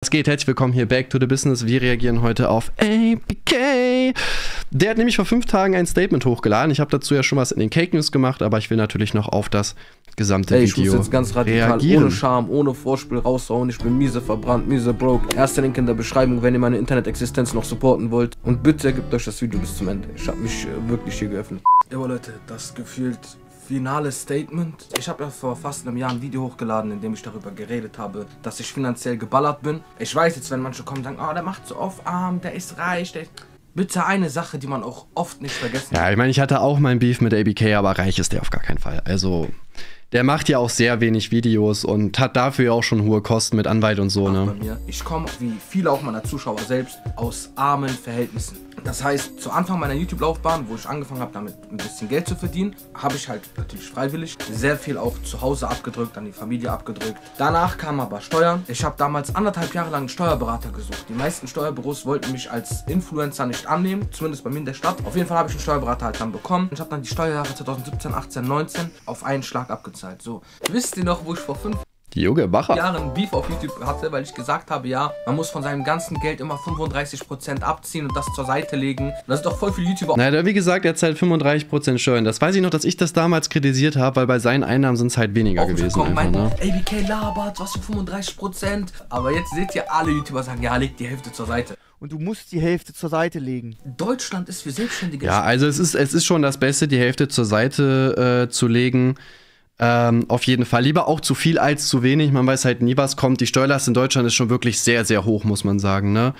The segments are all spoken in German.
Was geht? Herzlich willkommen hier back to the business. Wir reagieren heute auf ABK. Der hat nämlich vor 5 Tagen ein Statement hochgeladen. Ich habe dazu ja schon was in den Cake News gemacht, aber ich will natürlich noch auf das gesamte Video ich muss jetzt ganz radikal, reagieren. ohne Scham, ohne Vorspiel raushauen. Ich bin miese verbrannt, miese broke. Erster Link in der Beschreibung, wenn ihr meine Internet-Existenz noch supporten wollt. Und bitte gebt euch das Video bis zum Ende. Ich habe mich wirklich hier geöffnet. Ja, Leute, das gefühlt finale Statement. Ich habe ja vor fast einem Jahr ein Video hochgeladen, in dem ich darüber geredet habe, dass ich finanziell geballert bin. Ich weiß jetzt, wenn manche kommen und sagen, oh, der macht so oft arm, der ist reich, der... Bitte eine Sache, die man auch oft nicht vergessen Ja, ich meine, ich hatte auch mein Beef mit ABK, aber reich ist der auf gar keinen Fall. Also, der macht ja auch sehr wenig Videos und hat dafür ja auch schon hohe Kosten mit Anwalt und so, ne? Bei mir. Ich komme, wie viele auch meiner Zuschauer selbst, aus armen Verhältnissen. Das heißt, zu Anfang meiner YouTube-Laufbahn, wo ich angefangen habe, damit ein bisschen Geld zu verdienen, habe ich halt natürlich freiwillig sehr viel auch zu Hause abgedrückt, an die Familie abgedrückt. Danach kamen aber Steuern. Ich habe damals 1,5 Jahre lang einen Steuerberater gesucht. Die meisten Steuerbüros wollten mich als Influencer nicht annehmen, zumindest bei mir in der Stadt. Auf jeden Fall habe ich einen Steuerberater halt dann bekommen. Ich habe dann die Steuerjahre 2017, 18, 19 auf einen Schlag abgezahlt. So, wisst ihr noch, wo ich vor 5 Die Junge Bacher. Jahren Beef auf YouTube hatte, weil ich gesagt habe, ja, man muss von seinem ganzen Geld immer 35% abziehen und das zur Seite legen. Und das ist doch voll viele YouTuber. Naja, wie gesagt, er zahlt 35% Steuern. Das weiß ich noch, dass ich das damals kritisiert habe, weil bei seinen Einnahmen sind es halt weniger gewesen. Einfach, ne? ABK labert, was für 35%. Aber jetzt seht ihr, alle YouTuber sagen, ja, leg die Hälfte zur Seite. Und du musst die Hälfte zur Seite legen. Deutschland ist für Selbstständige. Ja, also es ist schon das Beste, die Hälfte zur Seite zu legen. Auf jeden Fall. Lieber auch zu viel als zu wenig. Man weiß halt nie, was kommt. Die Steuerlast in Deutschland ist schon wirklich sehr, sehr hoch, muss man sagen, ne?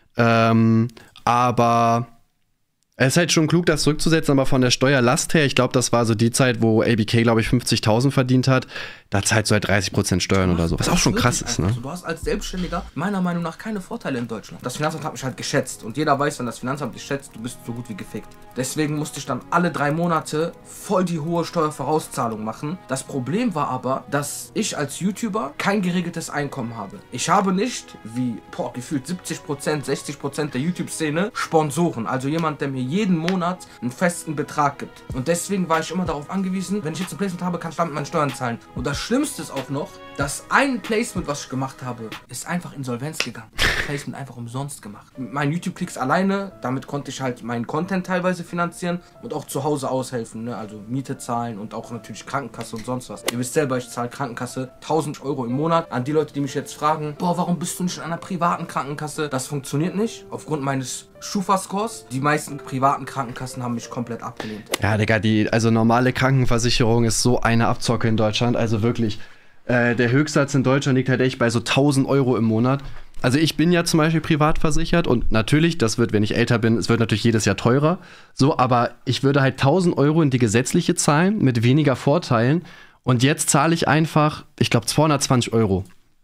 Aber es ist halt schon klug, das zurückzusetzen, aber von der Steuerlast her, ich glaube, das war so die Zeit, wo ABK, glaube ich, 50.000 verdient hat, da zahlst du halt 30% Steuern oder so, was auch schon krass ist, ne? Du hast als Selbstständiger meiner Meinung nach keine Vorteile in Deutschland. Das Finanzamt hat mich halt geschätzt und jeder weiß, wenn das Finanzamt dich schätzt, du bist so gut wie gefickt. Deswegen musste ich dann alle 3 Monate voll die hohe Steuervorauszahlung machen. Das Problem war aber, dass ich als YouTuber kein geregeltes Einkommen habe. Ich habe nicht, wie gefühlt 70%, 60% der YouTube-Szene, Sponsoren, also jemand, der mir jeden Monat einen festen Betrag gibt. Und deswegen war ich immer darauf angewiesen, wenn ich jetzt ein Placement habe, kann ich damit meine Steuern zahlen. Und das Schlimmste ist auch noch, dass ein Placement, was ich gemacht habe, ist einfach Insolvenz gegangen. Das Placement einfach umsonst gemacht. Mit meinen YouTube-Klicks alleine, damit konnte ich halt meinen Content teilweise finanzieren und auch zu Hause aushelfen, ne? Also Miete zahlen und auch natürlich Krankenkasse und sonst was. Ihr wisst selber, ich zahle Krankenkasse 1.000 Euro im Monat. An die Leute, die mich jetzt fragen, boah, warum bist du nicht in einer privaten Krankenkasse? Das funktioniert nicht, aufgrund meines Schufa-Scores. Die meisten privaten Krankenkassen haben mich komplett abgelehnt. Ja, Digga, also normale Krankenversicherung ist so eine Abzocke in Deutschland, also wirklich. Der Höchstsatz in Deutschland liegt halt echt bei so 1.000 Euro im Monat. Also ich bin ja zum Beispiel privat versichert und natürlich, das wird, wenn ich älter bin, es wird natürlich jedes Jahr teurer. So, aber ich würde halt 1.000 Euro in die gesetzliche zahlen mit weniger Vorteilen und jetzt zahle ich einfach, ich glaube 220 Euro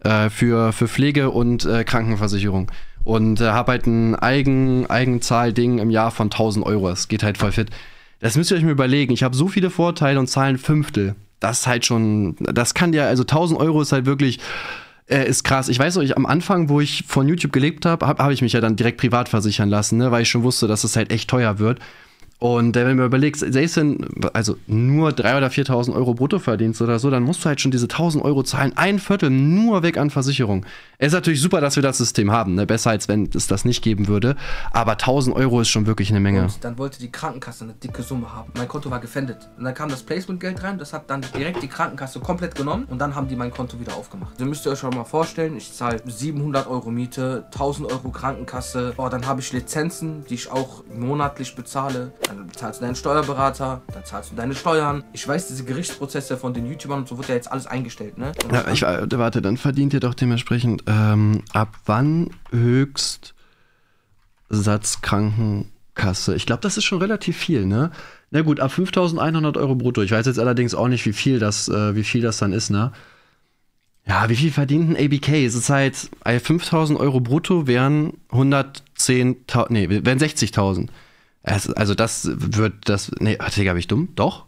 für Pflege und Krankenversicherung und habe halt ein Eigenzahlding im Jahr von 1.000 Euro. Das geht halt voll fit. Das müsst ihr euch mal überlegen. Ich habe so viele Vorteile und zahle ein Fünftel. Das ist halt schon, das kann ja, also 1.000 Euro ist halt wirklich, ist krass. Ich weiß noch, am Anfang, wo ich von YouTube gelebt habe, habe ich mich ja dann direkt privat versichern lassen, ne, weil ich schon wusste, dass es halt echt teuer wird. Und wenn du überlegst, selbst wenn also nur 3.000 oder 4.000 Euro brutto verdienst oder so, dann musst du halt schon diese 1.000 Euro zahlen, ein Viertel nur weg an Versicherung. Es ist natürlich super, dass wir das System haben, ne? Besser als wenn es das nicht geben würde, aber 1.000 Euro ist schon wirklich eine Menge. Und dann wollte die Krankenkasse eine dicke Summe haben. Mein Konto war gefändet. Und dann kam das Placementgeld rein, das hat dann direkt die Krankenkasse komplett genommen und dann haben die mein Konto wieder aufgemacht. Also müsst ihr euch schon mal vorstellen, ich zahle 700 Euro Miete, 1.000 Euro Krankenkasse, dann habe ich Lizenzen, die ich auch monatlich bezahle. Dann bezahlst du deinen Steuerberater, dann zahlst du deine Steuern. Ich weiß, diese Gerichtsprozesse von den YouTubern und so wird ja jetzt alles eingestellt, ne? Ja, warte, dann verdient ihr doch dementsprechend ab wann Höchstsatz Krankenkasse? Ich glaube, das ist schon relativ viel, ne? Na gut, ab 5.100 Euro brutto. Ich weiß jetzt allerdings auch nicht, wie viel das dann ist, ne? Ja, wie viel verdient ein ABK? Es ist halt, 5.000 Euro brutto wären 110.000, nee, wären 60.000. Also das wird das, nee, Digga, bin ich dumm? Doch?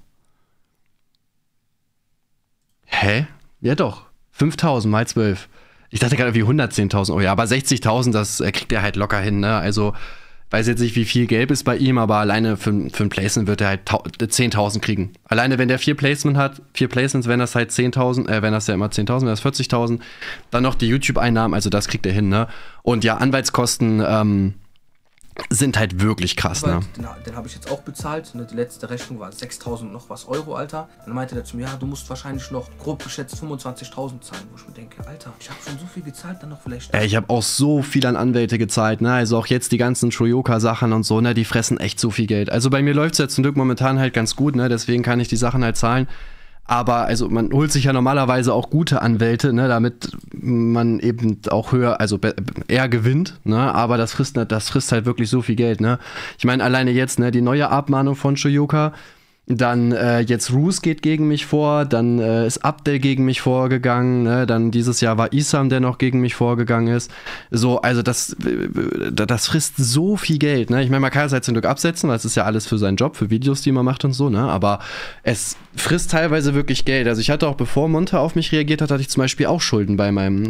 Hä? Ja doch. 5.000 mal 12. Ich dachte gerade wie 110.000 Euro. Ja, aber 60.000, das kriegt er halt locker hin, ne? Also weiß jetzt nicht, wie viel Gelb ist bei ihm, aber alleine für ein Placement wird er halt 10.000 kriegen. Alleine wenn der 4 Placements hat, 4 Placements, wenn das halt 10.000, wenn das ja immer 10.000, wenn das 40.000, dann noch die YouTube-Einnahmen, also das kriegt er hin, ne? Und ja, Anwaltskosten, sind halt wirklich krass, ne? Den habe ich jetzt auch bezahlt. Ne? Die letzte Rechnung war 6.000 noch was Euro, Alter. Dann meinte der zu mir, ja, du musst wahrscheinlich noch grob geschätzt 25.000 zahlen. Wo ich mir denke, Alter, ich habe schon so viel gezahlt, dann noch vielleicht... Ja, ich habe auch so viel an Anwälte gezahlt, ne? Also auch jetzt die ganzen Shoyoka-Sachen und so, ne? Die fressen echt so viel Geld. Also bei mir läuft es jetzt zum Glück momentan halt ganz gut, ne? Deswegen kann ich die Sachen halt zahlen. Aber also man holt sich ja normalerweise auch gute Anwälte, ne, damit man eben auch höher, also eher gewinnt, ne, aber das frisst halt wirklich so viel Geld, ne. Ich meine, alleine jetzt, ne, die neue Abmahnung von Shoyoka, dann jetzt Roos geht gegen mich vor, dann ist Abdel gegen mich vorgegangen, ne? Dann dieses Jahr war Isam, der noch gegen mich vorgegangen ist. So, also das frisst so viel Geld, ne? Ich meine, man kann es halt zum Glück absetzen, weil es ist ja alles für seinen Job, für Videos, die man macht und so, ne? Aber es frisst teilweise wirklich Geld. Also ich hatte auch, bevor Monte auf mich reagiert hat, hatte ich zum Beispiel auch Schulden bei meinem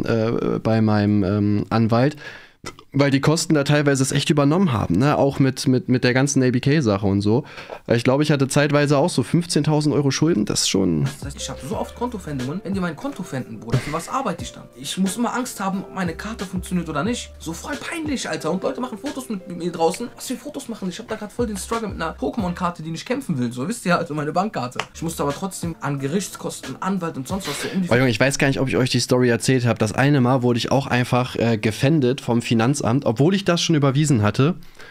Anwalt, weil die Kosten da teilweise es echt übernommen haben, ne? Auch mit der ganzen ABK-Sache und so. Ich glaube, ich hatte zeitweise auch so 15.000 Euro Schulden, das ist schon... Das heißt, ich habe so oft Kontofendungen, wenn die mein Konto fänden, Bruder, für was arbeite ich dann? Ich muss immer Angst haben, ob meine Karte funktioniert oder nicht. So voll peinlich, Alter. Und Leute machen Fotos mit mir draußen. Was für Fotos machen? Ich habe da gerade voll den Struggle mit einer Pokémon-Karte, die nicht kämpfen will. So, wisst ihr, also meine Bankkarte. Ich musste aber trotzdem an Gerichtskosten, Anwalt und sonst was so um die... Junge, ich weiß gar nicht, ob ich euch die Story erzählt habe. Das eine Mal wurde ich auch einfach gefändet vom Finanzamt, obwohl ich das schon überwiesen hatte.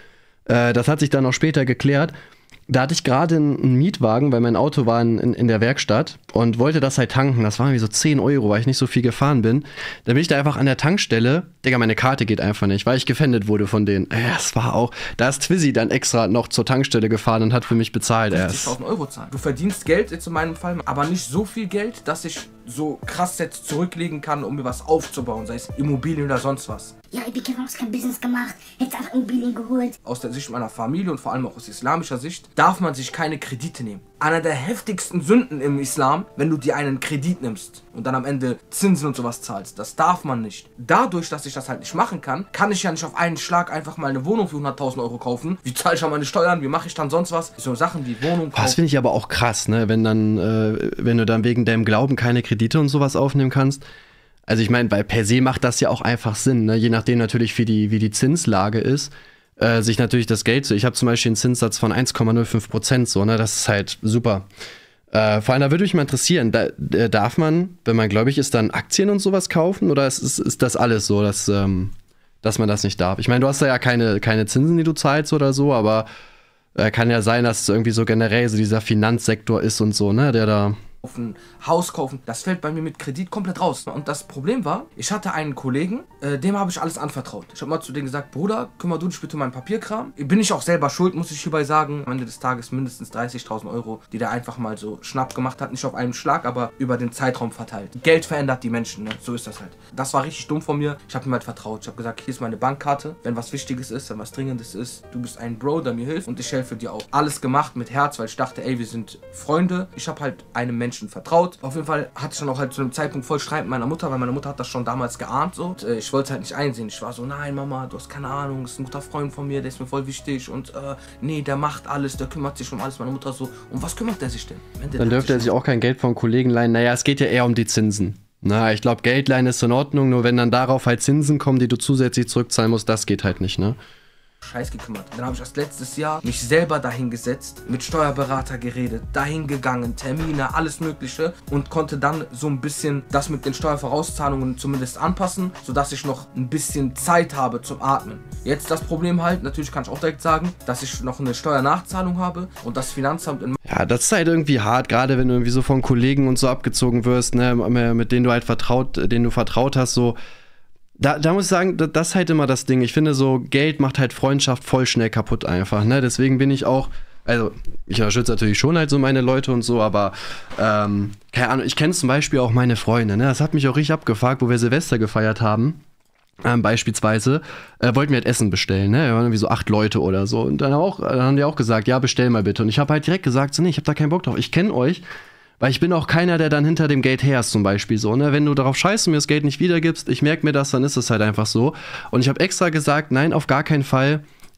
Das hat sich dann auch später geklärt. Da hatte ich gerade einen Mietwagen, weil mein Auto war in der Werkstatt und wollte das halt tanken. Das waren irgendwie so 10 Euro, weil ich nicht so viel gefahren bin. Dann bin ich da einfach an der Tankstelle. Digga, meine Karte geht einfach nicht, weil ich gefändet wurde von denen. Das war auch... Da ist Twizzy dann extra noch zur Tankstelle gefahren und hat für mich bezahlt. 50.000 Euro zahlen. Du verdienst Geld jetzt in meinem Fall, aber nicht so viel Geld, dass ich so krass jetzt zurücklegen kann, um mir was aufzubauen, sei es Immobilien oder sonst was. Ja, ich habe kein Business gemacht, hätte einfach Immobilien geholt. Aus der Sicht meiner Familie und vor allem auch aus islamischer Sicht darf man sich keine Kredite nehmen. Einer der heftigsten Sünden im Islam, wenn du dir einen Kredit nimmst und dann am Ende Zinsen und sowas zahlst. Das darf man nicht. Dadurch, dass ich das halt nicht machen kann, kann ich ja nicht auf einen Schlag einfach mal eine Wohnung für 100.000 Euro kaufen. Wie zahle ich dann meine Steuern? Wie mache ich dann sonst was? So Sachen wie Wohnung kaufen. Das finde ich aber auch krass, ne? Wenn du dann wegen deinem Glauben keine Kredite und sowas aufnehmen kannst. Also ich meine, weil per se macht das ja auch einfach Sinn, ne? Je nachdem natürlich, wie die Zinslage ist. Sich natürlich das Geld so. Ich habe zum Beispiel einen Zinssatz von 1,05%, so, ne? Das ist halt super. Vor allem, da würde mich mal interessieren, darf man, wenn man gläubig ist, dann Aktien und sowas kaufen? Oder ist das alles so, dass man das nicht darf? Ich meine, du hast da ja keine Zinsen, die du zahlst oder so, aber kann ja sein, dass es irgendwie so generell so dieser Finanzsektor ist und so, ne? Der da... Ein Haus kaufen, das fällt bei mir mit Kredit komplett raus. Und das Problem war, ich hatte einen Kollegen, dem habe ich alles anvertraut. Ich habe mal zu dem gesagt, Bruder, kümmer du dich bitte um meinen Papierkram. Bin ich auch selber schuld, muss ich hierbei sagen. Am Ende des Tages mindestens 30.000 Euro, die der einfach mal so schnapp gemacht hat. Nicht auf einen Schlag, aber über den Zeitraum verteilt. Geld verändert die Menschen, ne? So ist das halt. Das war richtig dumm von mir. Ich habe ihm halt vertraut. Ich habe gesagt, hier ist meine Bankkarte. Wenn was Wichtiges ist, wenn was Dringendes ist, du bist ein Bro, der mir hilft und ich helfe dir auch. Alles gemacht mit Herz, weil ich dachte, ey, wir sind Freunde. Ich habe halt einem Menschen vertraut. Auf jeden Fall hatte ich dann auch halt zu einem Zeitpunkt voll Streit mit meiner Mutter, weil meine Mutter hat das schon damals geahnt so. Und, ich wollte es halt nicht einsehen. Ich war so, nein Mama, du hast keine Ahnung, das ist ein guter Freund von mir, der ist mir voll wichtig und nee, der macht alles, der kümmert sich um alles. Meine Mutter so, um was kümmert der sich denn? Dann dürfte er sich auch kein Geld von Kollegen leihen. Naja, es geht ja eher um die Zinsen. Na, ich glaube, Geld leihen ist in Ordnung, nur wenn dann darauf halt Zinsen kommen, die du zusätzlich zurückzahlen musst, das geht halt nicht, ne? Scheiß gekümmert. Dann habe ich erst letztes Jahr mich selber dahin gesetzt, mit Steuerberater geredet, dahin gegangen, Termine, alles mögliche und konnte dann so ein bisschen das mit den Steuervorauszahlungen zumindest anpassen, sodass ich noch ein bisschen Zeit habe zum Atmen. Jetzt das Problem halt, natürlich kann ich auch direkt sagen, dass ich noch eine Steuernachzahlung habe und das Finanzamt in... Ja, das ist halt irgendwie hart, gerade wenn du irgendwie so von Kollegen und so abgezogen wirst, ne, mit denen du halt vertraut hast, so. Da muss ich sagen, das ist halt immer das Ding. Ich finde so, Geld macht halt Freundschaft voll schnell kaputt einfach, ne? Deswegen bin ich auch, also ich unterstütze natürlich schon halt so meine Leute und so, aber keine Ahnung, ich kenne zum Beispiel auch meine Freunde, ne? Das hat mich auch richtig abgefuckt, wo wir Silvester gefeiert haben. Beispielsweise wollten wir halt Essen bestellen, ne? Wir waren irgendwie so 8 Leute oder so. Und dann haben die auch gesagt, ja, bestell mal bitte. Und ich habe halt direkt gesagt, so, nee, ich habe da keinen Bock drauf. Ich kenne euch. Weil ich bin auch keiner, der dann hinter dem Geld her ist zum Beispiel so, ne? Wenn du darauf scheißt und mir das Geld nicht wiedergibst, ich merke mir das, dann ist es halt einfach so. Und ich habe extra gesagt, nein, auf gar keinen Fall.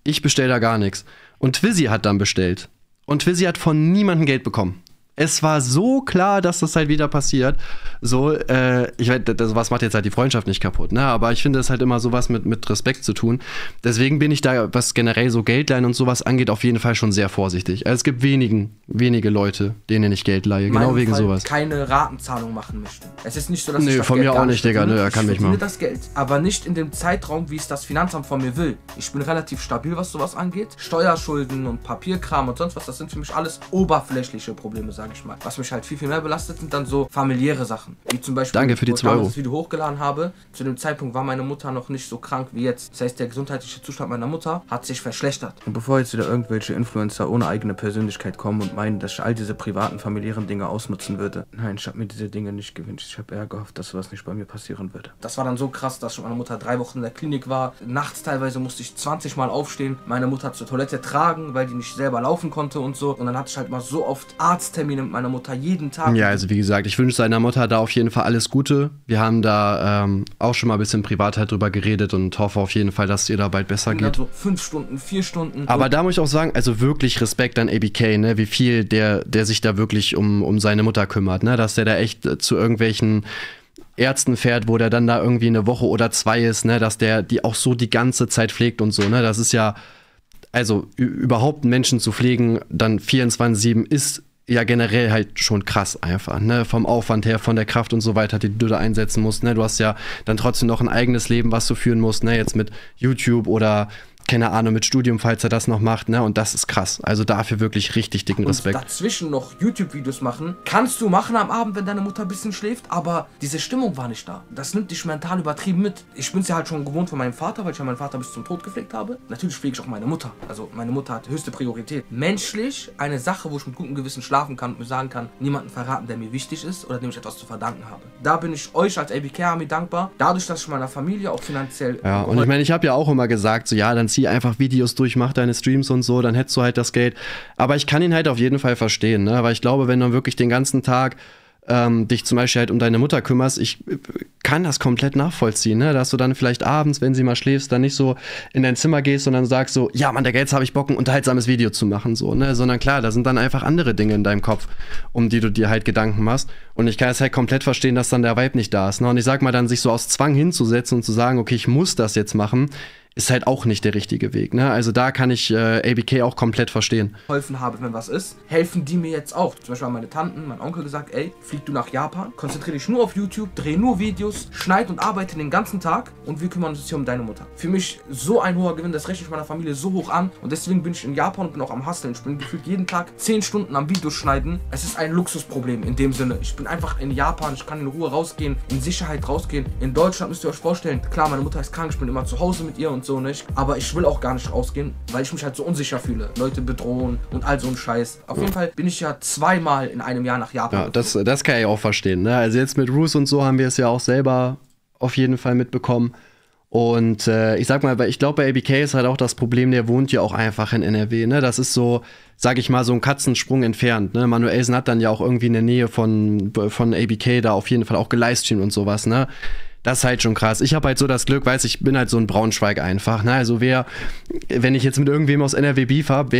Ich bestelle da gar nichts. Und Twizzy hat dann bestellt. Und Twizzy hat von niemandem Geld bekommen. Es war so klar, dass das halt wieder passiert. So, ich weiß, was macht jetzt halt die Freundschaft nicht kaputt, ne? Aber ich finde, es halt immer sowas mit Respekt zu tun. Deswegen bin ich da, was generell so Geldleihen und sowas angeht, auf jeden Fall schon sehr vorsichtig. Also es gibt wenige Leute, denen ich Geld leihe, genau wegen sowas. Keine Ratenzahlung machen möchte. Es ist nicht so, dass ich das von Geld mir auch nicht, Digga, er kann mich machen. Ich das Geld, aber nicht in dem Zeitraum, wie es das Finanzamt von mir will. Ich bin relativ stabil, was sowas angeht. Steuerschulden und Papierkram und sonst was, das sind für mich alles oberflächliche Probleme, sage ich mal. Was mich halt viel mehr belastet, sind dann so familiäre Sachen. Wie zum Beispiel, danke für die 2 Euro. Das Video hochgeladen habe. Zu dem Zeitpunkt war meine Mutter noch nicht so krank wie jetzt. Das heißt, der gesundheitliche Zustand meiner Mutter hat sich verschlechtert. Und bevor jetzt wieder irgendwelche Influencer ohne eigene Persönlichkeit kommen und meinen, dass ich all diese privaten, familiären Dinge ausnutzen würde. Nein, ich habe mir diese Dinge nicht gewünscht. Ich habe eher gehofft, dass sowas nicht bei mir passieren würde. Das war dann so krass, dass schon meine Mutter 3 Wochen in der Klinik war. Nachts teilweise musste ich 20 Mal aufstehen, meine Mutter zur Toilette tragen, weil die nicht selber laufen konnte und so. Und dann hatte ich halt mal so oft Arzttermine mit meiner Mutter jeden Tag. Ja, also wie gesagt, ich wünsche seiner Mutter da auf jeden Fall alles Gute. Wir haben da auch schon mal ein bisschen privat halt drüber geredet und hoffe auf jeden Fall, dass es ihr da bald besser geht. Also 5 Stunden, 4 Stunden. Aber da muss ich auch sagen, also wirklich Respekt an ABK, ne, wie viel der sich da wirklich um seine Mutter kümmert, ne, dass der da echt zu irgendwelchen Ärzten fährt, wo der dann da irgendwie eine Woche oder 2 ist, ne, dass der die auch so die ganze Zeit pflegt und so, ne, das ist ja, also überhaupt einen Menschen zu pflegen, dann 24/7 ist ja generell halt schon krass einfach, ne, vom Aufwand her, von der Kraft und so weiter, die du da einsetzen musst, ne, du hast ja dann trotzdem noch ein eigenes Leben, was du führen musst, ne, jetzt mit YouTube oder keine Ahnung, mit Studium, falls er das noch macht, ne, und das ist krass, also dafür wirklich richtig dicken Respekt. Und dazwischen noch YouTube-Videos machen, kannst du machen am Abend, wenn deine Mutter ein bisschen schläft, aber diese Stimmung war nicht da. Das nimmt dich mental übertrieben mit. Ich bin es ja halt schon gewohnt von meinem Vater, weil ich ja meinen Vater bis zum Tod gepflegt habe. Natürlich pflege ich auch meine Mutter, also meine Mutter hat höchste Priorität. Menschlich eine Sache, wo ich mit gutem Gewissen schlafen kann und mir sagen kann, niemanden verraten, der mir wichtig ist oder dem ich etwas zu verdanken habe. Da bin ich euch als ABK Army dankbar, dadurch, dass ich meiner Familie auch finanziell... Ja, und ich meine, ich habe ja auch immer gesagt, so ja, dann zieh einfach Videos durch, mach deine Streams und so, dann hättest du halt das Geld. Aber ich kann ihn halt auf jeden Fall verstehen, ne? Weil ich glaube, wenn du wirklich den ganzen Tag dich zum Beispiel halt um deine Mutter kümmerst, ich kann das komplett nachvollziehen, ne? Dass du dann vielleicht abends, wenn sie mal schläfst, dann nicht so in dein Zimmer gehst und dann sagst so, ja Mann, jetzt habe ich Bock, ein unterhaltsames Video zu machen, so, ne? Sondern klar, da sind dann einfach andere Dinge in deinem Kopf, um die du dir halt Gedanken machst. Und ich kann es halt komplett verstehen, dass dann der Vibe nicht da ist, ne? Und ich sag mal, dann sich so aus Zwang hinzusetzen und zu sagen, okay, ich muss das jetzt machen, ist halt auch nicht der richtige Weg, ne? Also da kann ich ABK auch komplett verstehen. Geholfen habe, wenn was ist, helfen die mir jetzt auch. Zum Beispiel haben meine Tanten, mein Onkel gesagt, ey, flieg du nach Japan, konzentriere dich nur auf YouTube, dreh nur Videos, schneid und arbeite den ganzen Tag und wir kümmern uns hier um deine Mutter. Für mich so ein hoher Gewinn, das rechne ich meiner Familie so hoch an und deswegen bin ich in Japan und bin auch am Hustlen. Ich bin gefühlt jeden Tag 10 Stunden am Videos schneiden. Es ist ein Luxusproblem in dem Sinne. Ich bin einfach in Japan, ich kann in Ruhe rausgehen, in Sicherheit rausgehen. In Deutschland müsst ihr euch vorstellen, klar, meine Mutter ist krank, ich bin immer zu Hause mit ihr und so nicht, aber ich will auch gar nicht rausgehen, weil ich mich halt so unsicher fühle. Leute bedrohen und all so ein Scheiß. Auf jeden Fall bin ich ja 2-mal in einem Jahr nach Japan. Ja, das kann ich auch verstehen, ne? Also jetzt mit Roos und so haben wir es ja auch selber auf jeden Fall mitbekommen. Und ich sag mal, weil ich glaube, bei ABK ist halt auch das Problem, der wohnt ja auch einfach in NRW, ne? Das ist so, sag ich mal, so ein Katzensprung entfernt, ne? Manuelsen hat dann ja auch irgendwie in der Nähe von ABK da auf jeden Fall auch gelivestreamt und sowas, ne? Das ist halt schon krass. Ich habe halt so das Glück, weiß ich bin halt so ein Braunschweig einfach, ne? Also wenn ich jetzt mit irgendwem aus NRW Beef habe,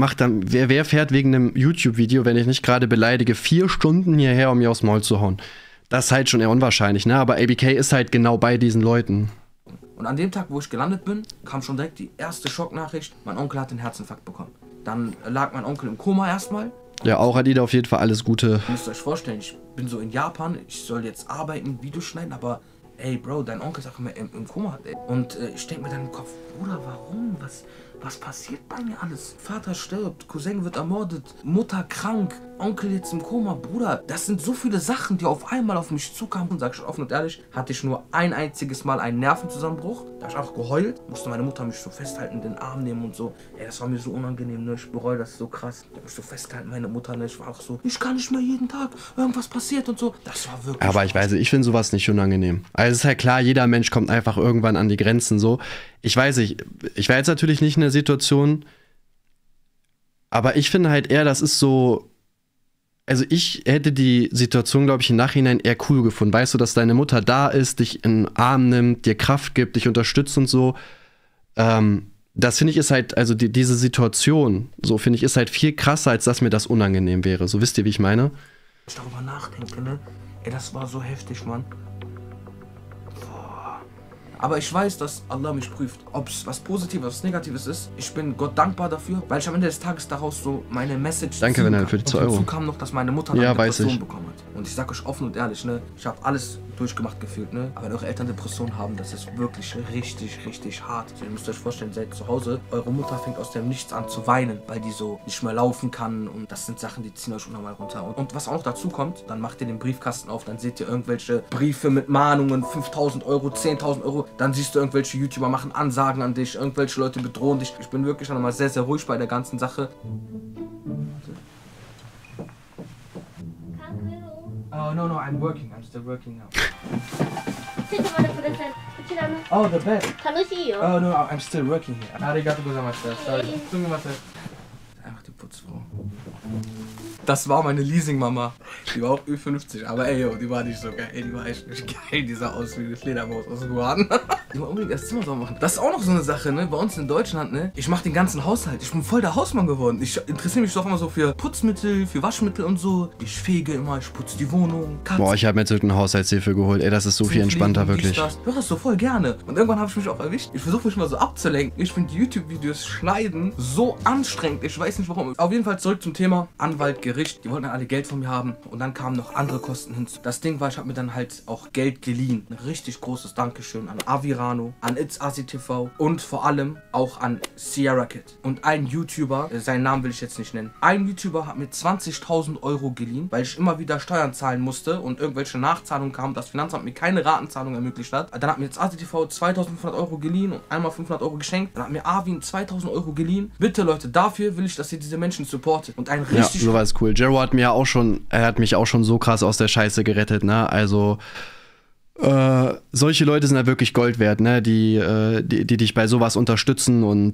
wer fährt wegen einem YouTube-Video, wenn ich nicht gerade beleidige, 4 Stunden hierher, um mir aufs Maul zu hauen? Das ist halt schon eher unwahrscheinlich, ne? Aber ABK ist halt genau bei diesen Leuten. Und an dem Tag, wo ich gelandet bin, kam schon direkt die erste Schocknachricht. Mein Onkel hat einen Herzinfarkt bekommen. Dann lag mein Onkel im Koma erstmal. Ja, auch hat Ida auf jeden Fall alles Gute. Ihr müsst euch vorstellen, ich bin so in Japan, ich soll jetzt arbeiten, Videos schneiden, aber ey Bro, dein Onkel sagt mir im Koma, ey. Und ich denke mir dann im Kopf, Bruder, warum? Was passiert bei mir alles? Vater stirbt, Cousin wird ermordet, Mutter krank, Onkel jetzt im Koma. Bruder, das sind so viele Sachen, die auf einmal auf mich zukamen. Und sag ich offen und ehrlich, hatte ich nur ein einziges Mal einen Nervenzusammenbruch. Da habe ich einfach geheult, musste meine Mutter mich so festhalten, in den Arm nehmen und so. Ey, das war mir so unangenehm, ne? Ich bereue das so krass. Die hat mich so festgehalten, meine Mutter, ne? Ich war auch so, ich kann nicht mehr jeden Tag, irgendwas passiert und so. Das war wirklich... Aber ich weiß, ich finde sowas nicht unangenehm. Also es ist halt klar, jeder Mensch kommt einfach irgendwann an die Grenzen so. Ich weiß nicht, ich war jetzt natürlich nicht in der Situation, aber ich finde halt eher, das ist so, also ich hätte die Situation, glaube ich, im Nachhinein eher cool gefunden. Weißt du, dass deine Mutter da ist, dich in den Arm nimmt, dir Kraft gibt, dich unterstützt und so. das finde ich ist halt, also diese Situation, so finde ich, ist halt viel krasser, als dass mir das unangenehm wäre. So, wisst ihr, wie ich meine? Ich darüber nachdenke, ne? Ey, das war so heftig, Mann. Aber ich weiß, dass Allah mich prüft. Ob es was Positives, was Negatives ist. Ich bin Gott dankbar dafür, weil ich am Ende des Tages daraus so meine Message Danke, wenn er für die 2 Euro. Dazu kam noch, dass meine Mutter eine weiß Depression ich. bekommen hat. Und ich sag euch offen und ehrlich, ne, ich habe alles durchgemacht gefühlt, ne. Aber wenn eure Eltern Depressionen haben, das ist wirklich richtig, richtig hart. Also, ihr müsst euch vorstellen, seid zu Hause, eure Mutter fängt aus dem Nichts an zu weinen, weil die so nicht mehr laufen kann. Und das sind Sachen, die ziehen euch unnormal runter. Und was auch noch dazu kommt, dann macht ihr den Briefkasten auf, dann seht ihr irgendwelche Briefe mit Mahnungen, 5.000 Euro, 10.000 Euro. Dann siehst du irgendwelche YouTuber machen Ansagen an dich, irgendwelche Leute bedrohen dich. Ich bin wirklich nochmal sehr, sehr ruhig bei der ganzen Sache. Oh, no, I'm working. I'm still working now. Oh, the bed. 楽しいよ。 Oh, no, I'm still working here. Arigato gozaimasu. Sorry. Einfach die Putzfrau. Das war meine Leasing-Mama. Die war auch Ü50, aber ey, yo, die war nicht so geil. Ey, die war echt nicht geil. Die sah aus wie eine Fledermaus aus Wuhan. Die war unbedingt das Zimmer sauber machen. Das ist auch noch so eine Sache, ne? Bei uns in Deutschland, ne? Ich mach den ganzen Haushalt. Ich bin voll der Hausmann geworden. Ich interessiere mich doch immer so für Putzmittel, für Waschmittel und so. Ich fege immer, ich putze die Wohnung. Katzen. Boah, ich habe mir jetzt eine Haushaltshilfe geholt. Ey, das ist so viel entspannter, wirklich. Ich höre das so voll gerne. Und irgendwann habe ich mich auch erwischt. Ich versuche mich mal so abzulenken. Ich finde YouTube-Videos schneiden so anstrengend. Ich weiß nicht warum. Auf jeden Fall zurück zum Thema Anwalt, Gericht. Die wollten dann alle Geld von mir haben. Und dann kamen noch andere Kosten hinzu. Das Ding war, ich habe mir dann halt auch Geld geliehen. Ein richtig großes Dankeschön an Avirano, an It's Asi TV und vor allem auch an Sierra Kid. Und ein YouTuber, seinen Namen will ich jetzt nicht nennen. Ein YouTuber hat mir 20.000 Euro geliehen, weil ich immer wieder Steuern zahlen musste und irgendwelche Nachzahlungen kamen. Das Finanzamt mir keine Ratenzahlung ermöglicht hat. Dann hat mir jetzt Asi TV 2.500 Euro geliehen und einmal 500 Euro geschenkt. Dann hat mir Arvin 2.000 Euro geliehen. Bitte Leute, dafür will ich, dass ihr diese Menschen supportet. Und ein richtig... Ja, so war es cool. Jero hat mich auch schon so krass aus der Scheiße gerettet, ne? Also solche Leute sind ja wirklich Gold wert, ne? Die dich bei sowas unterstützen und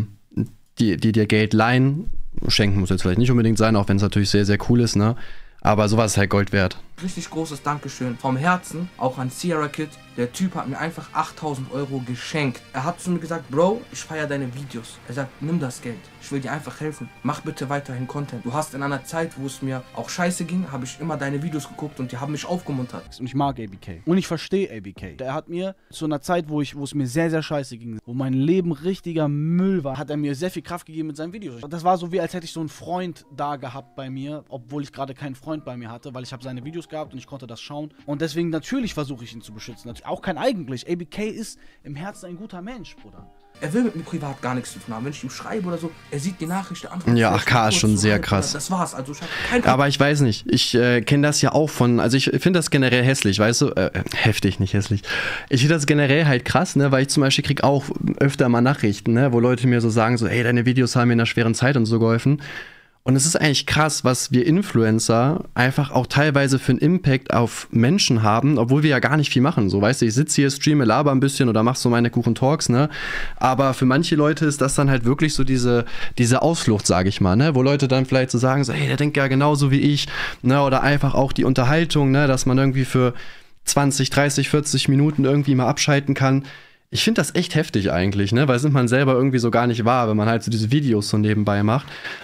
die dir Geld leihen. Schenken muss jetzt vielleicht nicht unbedingt sein, auch wenn es natürlich sehr, sehr cool ist, ne? Aber sowas ist halt Gold wert. Richtig großes Dankeschön vom Herzen, auch an Sierra Kid. Der Typ hat mir einfach 8.000 Euro geschenkt. Er hat zu mir gesagt, Bro, ich feiere deine Videos. Er sagt, nimm das Geld. Ich will dir einfach helfen. Mach bitte weiterhin Content. Du hast in einer Zeit, wo es mir auch scheiße ging, habe ich immer deine Videos geguckt und die haben mich aufgemuntert. Und ich mag ABK. Und ich verstehe ABK. Er hat mir zu einer Zeit, wo es mir sehr, sehr scheiße ging, wo mein Leben richtiger Müll war, hat er mir sehr viel Kraft gegeben mit seinen Videos. Das war so, wie als hätte ich so einen Freund da gehabt bei mir, obwohl ich gerade keinen Freund bei mir hatte, weil ich habe seine Videos gehabt und ich konnte das schauen. Und deswegen natürlich versuche ich ihn zu beschützen. Natürlich auch kein eigentlich. ABK ist im Herzen ein guter Mensch, Bruder. Er will mit mir privat gar nichts zu tun haben. Wenn ich ihm schreibe oder so, er sieht die Nachricht, der antwortet. Ja, 8K ist schon sehr krass. Das war's. Also ich habe kein Aber ich weiß nicht, ich kenne das ja auch von, also ich finde das generell hässlich, weißt du, heftig, nicht hässlich. Ich finde das generell halt krass, ne, weil ich zum Beispiel kriege auch öfter mal Nachrichten, ne, wo Leute mir so sagen, so, ey, deine Videos haben mir in einer schweren Zeit und so geholfen. Und es ist eigentlich krass, was wir Influencer einfach auch teilweise für einen Impact auf Menschen haben, obwohl wir ja gar nicht viel machen. So, weißt du, ich sitze hier, streame, laber ein bisschen oder mach so meine Kuchen-Talks, ne? Aber für manche Leute ist das dann halt wirklich so diese Ausflucht, sage ich mal, ne? Wo Leute dann vielleicht so sagen, so, hey, der denkt ja genauso wie ich, ne? Oder einfach auch die Unterhaltung, ne? Dass man irgendwie für 20, 30, 40 Minuten irgendwie mal abschalten kann. Ich finde das echt heftig eigentlich, ne? Weil es nimmt man selber irgendwie so gar nicht wahr, wenn man halt so diese Videos so nebenbei macht.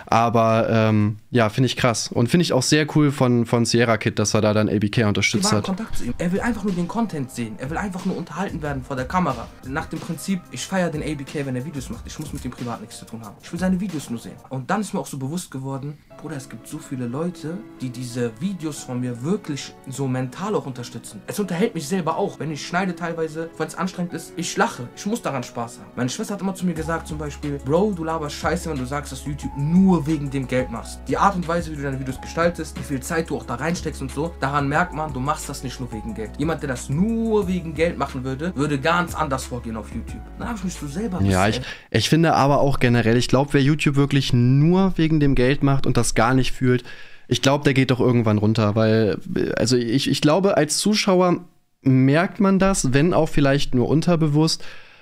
Aber ja, finde ich krass. Und finde ich auch sehr cool von Sierra Kid, dass er da dann ABK unterstützt hat. Kontakt zu ihm. Er will einfach nur den Content sehen. Er will einfach nur unterhalten werden vor der Kamera. Nach dem Prinzip, ich feiere den ABK, wenn er Videos macht. Ich muss mit dem privat nichts zu tun haben. Ich will seine Videos nur sehen. Und dann ist mir auch so bewusst geworden, Bruder, es gibt so viele Leute, die diese Videos von mir wirklich so mental auch unterstützen. Es unterhält mich selber auch. Wenn ich schneide teilweise, wenn es anstrengend ist, ich lache. Ich muss daran Spaß haben. Meine Schwester hat immer zu mir gesagt, zum Beispiel, Bro, du laberst scheiße, wenn du sagst, dass du YouTube nur wegen dem Geld machst. Die Art und Weise, wie du deine Videos gestaltest, wie viel Zeit du auch da reinsteckst und so, daran merkt man, du machst das nicht nur wegen Geld. Jemand, der das nur wegen Geld machen würde, würde ganz anders vorgehen auf YouTube. Dann habe ich mich so selber... Ja, ich finde aber auch generell, ich glaube, wer YouTube wirklich nur wegen dem Geld macht und das gar nicht fühlt, ich glaube, der geht doch irgendwann runter, weil, also ich glaube, als Zuschauer merkt man das, wenn auch vielleicht nur unterbewusst,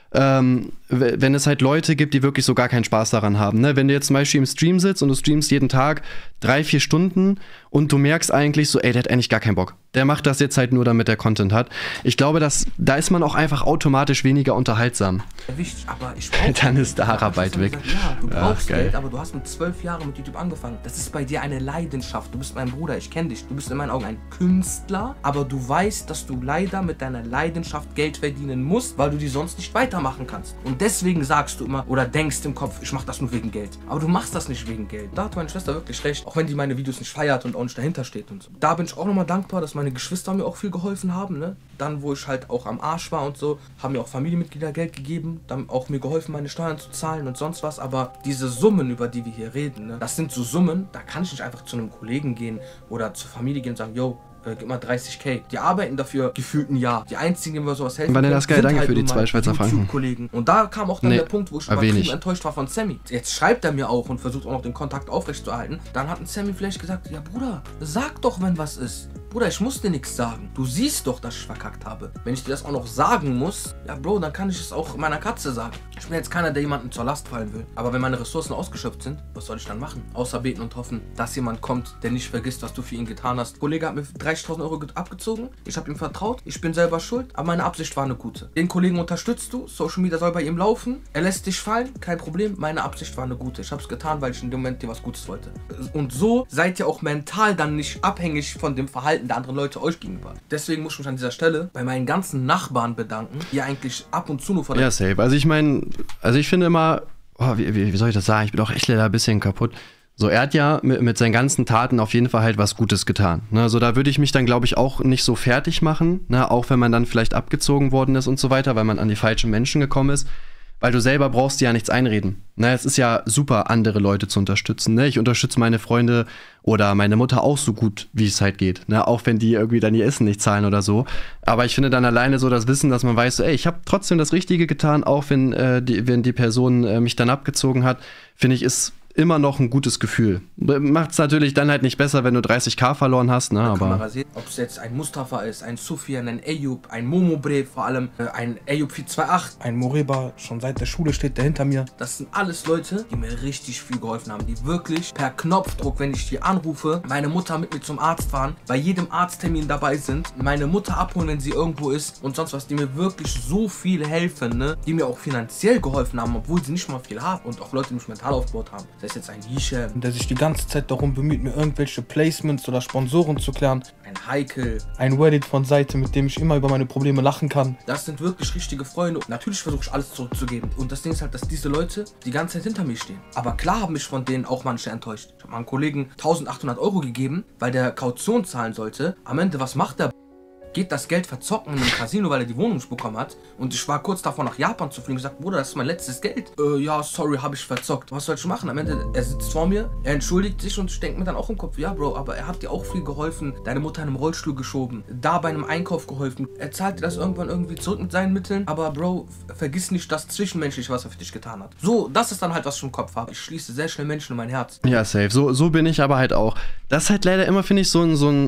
wenn es halt Leute gibt, die wirklich so gar keinen Spaß daran haben. Ne? Wenn du jetzt zum Beispiel im Stream sitzt und du streamst jeden Tag 3-4 Stunden und du merkst eigentlich so, ey, der hat eigentlich gar keinen Bock. der macht das jetzt halt nur, damit er Content hat. Ich glaube, da ist man auch einfach automatisch weniger unterhaltsam. Wichtig, aber ich brauche... Dann ist der Haararbeit weg. Ja, du brauchst Geld, aber du hast mit 12 Jahren mit YouTube angefangen. Das ist bei dir eine Leidenschaft. Du bist mein Bruder, ich kenne dich. Du bist in meinen Augen ein Künstler, aber du weißt, dass du leider mit deiner Leidenschaft Geld verdienen musst, weil du die sonst nicht weitermachen kannst. Und deswegen sagst du immer oder denkst im Kopf, ich mache das nur wegen Geld. Aber du machst das nicht wegen Geld. Da hat meine Schwester wirklich recht, auch wenn die meine Videos nicht feiert und auch nicht dahinter steht und so. Da bin ich auch nochmal dankbar, dass meine Geschwister mir auch viel geholfen haben, ne? Dann, wo ich halt auch am Arsch war und so, haben mir auch Familienmitglieder Geld gegeben, dann auch mir geholfen, meine Steuern zu zahlen und sonst was. Aber diese Summen, über die wir hier reden, ne, das sind so Summen, da kann ich nicht einfach zu einem Kollegen gehen oder zur Familie gehen und sagen, yo, gib mal 30.000. Die arbeiten dafür gefühlt ein Jahr. Die einzigen, die mir sowas helfen, war denn das geil? Danke halt für die 2 Schweizer Franken. Kollegen. Und da kam auch dann der Punkt, wo ich übertrieben enttäuscht war von Sammy. Jetzt schreibt er mir auch und versucht auch noch den Kontakt aufrechtzuerhalten. Dann hat ein Sammy vielleicht gesagt, ja Bruder, sag doch, wenn was ist. Bruder, ich muss dir nichts sagen. Du siehst doch, dass ich verkackt habe. Wenn ich dir das auch noch sagen muss, ja Bro, dann kann ich es auch meiner Katze sagen. Ich bin jetzt keiner, der jemandem zur Last fallen will. Aber wenn meine Ressourcen ausgeschöpft sind, was soll ich dann machen? Außer beten und hoffen, dass jemand kommt, der nicht vergisst, was du für ihn getan hast. Der Kollege hat mir 30.000 Euro abgezogen. Ich habe ihm vertraut. Ich bin selber schuld, aber meine Absicht war eine gute. Den Kollegen unterstützt du. Social Media soll bei ihm laufen. Er lässt dich fallen. Kein Problem. Meine Absicht war eine gute. Ich habe es getan, weil ich in dem Moment dir was Gutes wollte. Und so seid ihr auch mental dann nicht abhängig von dem Verhalten der anderen Leute euch gegenüber. Deswegen muss ich mich an dieser Stelle bei meinen ganzen Nachbarn bedanken, die eigentlich ab und zu nur von der... Ja, safe. Also ich meine, ich finde immer, wie soll ich das sagen? Ich bin auch echt leider ein bisschen kaputt. So, er hat ja mit seinen ganzen Taten auf jeden Fall halt was Gutes getan. Ne? Also da würde ich mich dann, glaube ich, auch nicht so fertig machen, ne? Auch wenn man dann vielleicht abgezogen worden ist und so weiter, weil man an die falschen Menschen gekommen ist. Weil du selber brauchst dir ja nichts einreden. Ne, es ist ja super, andere Leute zu unterstützen. Ne? Ich unterstütze meine Freunde oder meine Mutter auch so gut, wie es halt geht. Ne? Auch wenn die irgendwie dann ihr Essen nicht zahlen oder so. Aber ich finde dann alleine so das Wissen, dass man weiß, so, ey, ich habe trotzdem das Richtige getan, auch wenn die Person mich dann abgezogen hat, finde ich, ist immer noch ein gutes Gefühl. Macht es natürlich dann halt nicht besser, wenn du 30.000 verloren hast, ne? Aber ob es jetzt ein Mustafa ist, ein Sufyan, ein Eyüp, ein Momobre vor allem, ein Eyüp 428, ein Moreba, schon seit der Schule steht der hinter mir. Das sind alles Leute, die mir richtig viel geholfen haben, die wirklich per Knopfdruck, wenn ich die anrufe, meine Mutter mit mir zum Arzt fahren, bei jedem Arzttermin dabei sind, meine Mutter abholen, wenn sie irgendwo ist und sonst was, die mir wirklich so viel helfen, ne? Die mir auch finanziell geholfen haben, obwohl sie nicht mal viel haben und auch Leute, die mich mental aufgebaut haben. Das ist jetzt ein Hisham, der sich die ganze Zeit darum bemüht, mir irgendwelche Placements oder Sponsoren zu klären. Ein Heikel. Ein Reddit von Seite, mit dem ich immer über meine Probleme lachen kann. Das sind wirklich richtige Freunde. Natürlich versuche ich alles zurückzugeben. Und das Ding ist halt, dass diese Leute die ganze Zeit hinter mir stehen. Aber klar haben mich von denen auch manche enttäuscht. Ich habe meinem Kollegen 1.800 Euro gegeben, weil der Kaution zahlen sollte. Am Ende, was macht der? Geht das Geld verzocken in einem Casino, weil er die Wohnung nicht bekommen hat. Und ich war kurz davor, nach Japan zu fliegen und gesagt, Bruder, das ist mein letztes Geld. Ja, sorry, habe ich verzockt. Was soll ich machen? Am Ende, er sitzt vor mir, er entschuldigt sich und ich denke mir dann auch im Kopf, ja, Bro, aber er hat dir auch viel geholfen. Deine Mutter in einem Rollstuhl geschoben, da bei einem Einkauf geholfen. Er zahlt dir das irgendwann irgendwie zurück mit seinen Mitteln. Aber Bro, vergiss nicht das Zwischenmenschliche, was er für dich getan hat. So, das ist dann halt, was ich im Kopf habe. Ich schließe sehr schnell Menschen in mein Herz. Ja, safe. So bin ich aber halt auch. Das ist halt leider immer, finde ich, so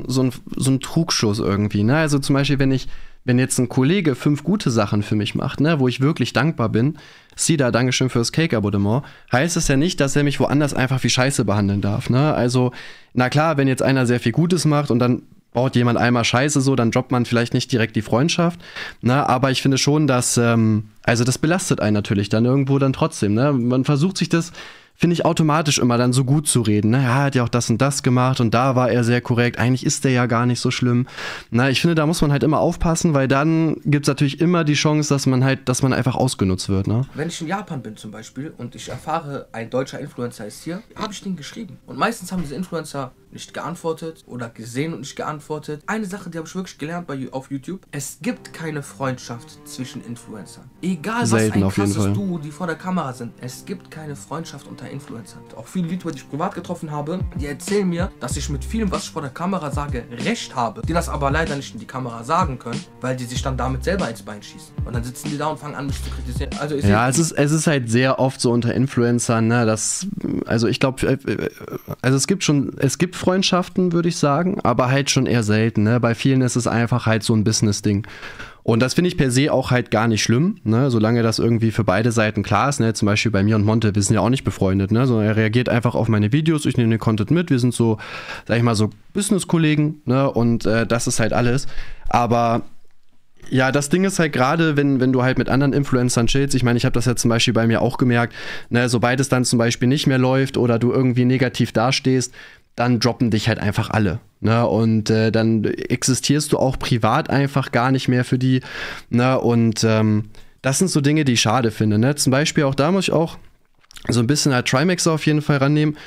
ein Trugschuss irgendwie. Ne? Also zum Beispiel, wenn jetzt ein Kollege 5 gute Sachen für mich macht, ne, wo ich wirklich dankbar bin, Sida, Dankeschön fürs Cake-Abonnement, heißt es ja nicht, dass er mich woanders einfach wie Scheiße behandeln darf. Ne? Also, na klar, wenn jetzt einer sehr viel Gutes macht und dann baut jemand einmal Scheiße so, dann droppt man vielleicht nicht direkt die Freundschaft. Ne? Aber ich finde schon, dass, also das belastet einen natürlich dann irgendwo dann trotzdem. Ne? Man versucht sich das, finde ich, automatisch immer dann so gut zu reden. Ne? Er hat ja auch das und das gemacht und da war er sehr korrekt. Eigentlich ist der ja gar nicht so schlimm. Na, ich finde, da muss man halt immer aufpassen, weil dann gibt es natürlich immer die Chance, dass man einfach ausgenutzt wird. Ne? Wenn ich in Japan bin zum Beispiel und ich erfahre, ein deutscher Influencer ist hier, habe ich den geschrieben. Und meistens haben diese Influencer nicht geantwortet oder gesehen und nicht geantwortet. Eine Sache, die habe ich wirklich gelernt auf YouTube. Es gibt keine Freundschaft zwischen Influencern. Egal selten, was ein krasses Duo, die vor der Kamera sind. Es gibt keine Freundschaft unter Influencern. Auch viele YouTuber, die ich privat getroffen habe, die erzählen mir, dass ich mit vielem, was ich vor der Kamera sage, recht habe. Die das aber leider nicht in die Kamera sagen können, weil die sich dann damit selber ins Bein schießen. Und dann sitzen die da und fangen an, mich zu kritisieren. Also ja, es ist halt sehr oft so unter Influencern, ne, also ich glaube, also es gibt Freundschaften, würde ich sagen, aber halt schon eher selten. Ne? Bei vielen ist es einfach halt so ein Business-Ding. Und das finde ich per se auch halt gar nicht schlimm, ne? Solange das irgendwie für beide Seiten klar ist. Ne? Zum Beispiel bei mir und Monte, wir sind ja auch nicht befreundet, ne? Sondern er reagiert einfach auf meine Videos, ich nehme den Content mit, wir sind so, sag ich mal, so Business-Kollegen, ne? Und das ist halt alles. Aber ja, das Ding ist halt gerade, wenn du halt mit anderen Influencern chillst, ich meine, ich habe das ja zum Beispiel bei mir auch gemerkt, ne? Sobald es dann zum Beispiel nicht mehr läuft oder du irgendwie negativ dastehst, dann droppen dich halt einfach alle. Ne? Und dann existierst du auch privat einfach gar nicht mehr für die. Ne? Und das sind so Dinge, die ich schade finde. Ne? Zum Beispiel auch da muss ich auch so ein bisschen halt Trimax auf jeden Fall rannehmen.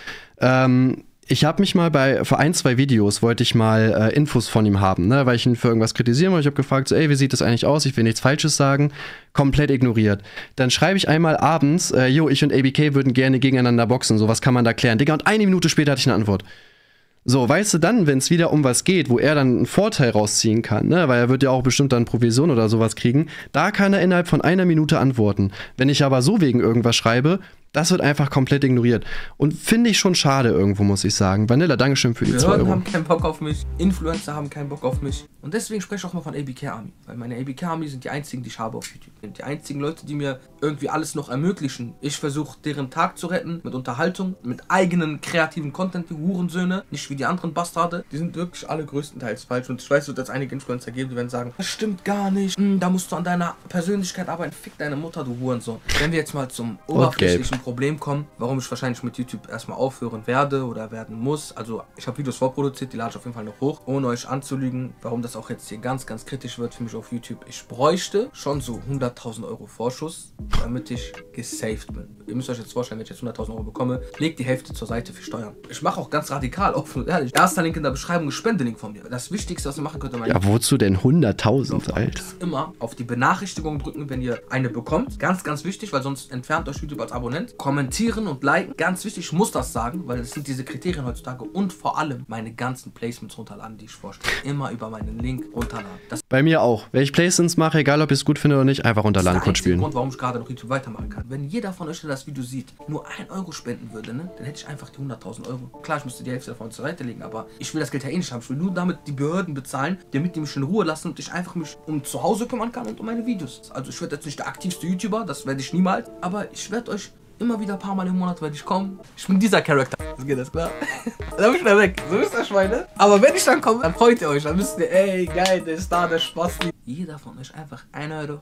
Ich habe mich mal für 1, 2 Videos wollte ich mal Infos von ihm haben, ne? Weil ich ihn für irgendwas kritisieren wollte. Ich habe gefragt, so, ey, wie sieht das eigentlich aus? Ich will nichts Falsches sagen. Komplett ignoriert. Dann schreibe ich einmal abends, ich und ABK würden gerne gegeneinander boxen. So, was kann man da klären? Digga, und 1 Minute später hatte ich eine Antwort. So, weißt du dann, wenn es wieder um was geht, wo er dann einen Vorteil rausziehen kann, ne? Weil er wird ja auch bestimmt dann Provision oder sowas kriegen, da kann er innerhalb von 1 Minute antworten. Wenn ich aber so wegen irgendwas schreibe, das wird einfach komplett ignoriert. Und finde ich schon schade irgendwo, muss ich sagen. Vanilla, Dankeschön für die 2 Behörden Euro. haben keinen Bock auf mich, Influencer haben keinen Bock auf mich. Und deswegen spreche ich auch mal von ABK Army. Weil meine ABK Army sind die einzigen, die ich habe auf YouTube. Sind die einzigen Leute, die mir irgendwie alles noch ermöglichen. Ich versuche, deren Tag zu retten, mit Unterhaltung, mit eigenen kreativen Content, die Hurensöhne. Nicht wie die anderen Bastarde. Die sind wirklich alle größtenteils falsch. Und ich weiß, es wird einige Influencer geben, die werden sagen, das stimmt gar nicht. Da musst du an deiner Persönlichkeit arbeiten. Fick deine Mutter, du Hurensohn. Wenn wir jetzt mal zum oberflächlichen Problem kommen, warum ich wahrscheinlich mit YouTube erstmal aufhören werde oder werden muss. Also ich habe Videos vorproduziert, die lade ich auf jeden Fall noch hoch, ohne euch anzulügen, warum das auch jetzt hier ganz, ganz kritisch wird für mich auf YouTube. Ich bräuchte schon so 100.000 Euro Vorschuss, damit ich gesaved bin. Ihr müsst euch jetzt vorstellen, wenn ich jetzt 100.000 Euro bekomme, legt die Hälfte zur Seite für Steuern. Ich mache auch ganz radikal, offen und ehrlich. Erster Link in der Beschreibung, Spendelink von mir. Das Wichtigste, was ihr machen könnt, Ja, wozu denn 100.000, Alter? ist immer auf die Benachrichtigung drücken, wenn ihr eine bekommt. Ganz, ganz wichtig, weil sonst entfernt euch YouTube als Abonnent. Kommentieren und liken. Ganz wichtig, ich muss das sagen, weil das sind diese Kriterien heutzutage. Und vor allem meine ganzen Placements runterladen, die ich vorstelle. Immer über meinen Link runterladen. Das Bei mir auch. Wenn ich Placements mache, egal ob ich es gut finde oder nicht, einfach runterladen, ist der kurz einzige spielen. Grund, warum ich gerade noch YouTube weitermachen kann. Wenn jeder von euch, der das Video sieht, nur 1 Euro spenden würde, ne, dann hätte ich einfach die 100.000 Euro. Klar, ich müsste die Hälfte davon zur Seite legen, aber ich will das Geld ja eh nicht haben. Ich will nur damit die Behörden bezahlen, damit die mich in Ruhe lassen und ich einfach mich um zu Hause kümmern kann und um meine Videos. Also ich werde jetzt nicht der aktivste YouTuber, das werde ich niemals, aber ich werde euch immer wieder ein paar Mal im Monat werde ich kommen. Ich bin dieser Charakter. Das geht das klar? Dann bin ich da weg. So ist das Schweine. Aber wenn ich dann komme, dann freut ihr euch. Dann müsst ihr, ey, geil, der ist da, der Spaß. Jeder von euch einfach 1 Euro.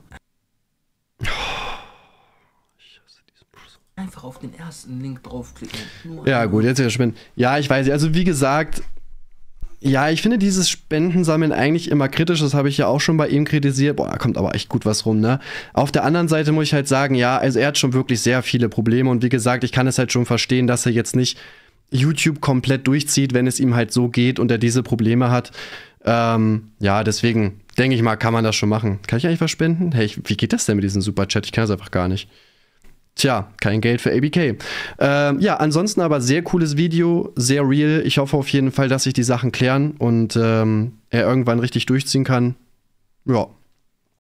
Einfach auf den ersten Link draufklicken. Ja, gut, jetzt wieder spenden. Ja, ich weiß nicht. Also, wie gesagt, ja, ich finde dieses Spendensammeln eigentlich immer kritisch. Das habe ich ja auch schon bei ihm kritisiert. Boah, da kommt aber echt gut was rum, ne? Auf der anderen Seite muss ich halt sagen, ja, also er hat schon wirklich sehr viele Probleme. Und wie gesagt, ich kann es halt schon verstehen, dass er jetzt nicht YouTube komplett durchzieht, wenn es ihm halt so geht und er diese Probleme hat. Ja, deswegen denke ich mal, kann man das schon machen. Kann ich eigentlich was spenden? Hey, wie geht das denn mit diesem Superchat? Ich kann das einfach gar nicht. Tja, kein Geld für ABK. Ja, ansonsten aber sehr cooles Video, sehr real. Ich hoffe auf jeden Fall, dass sich die Sachen klären und er irgendwann richtig durchziehen kann. Ja,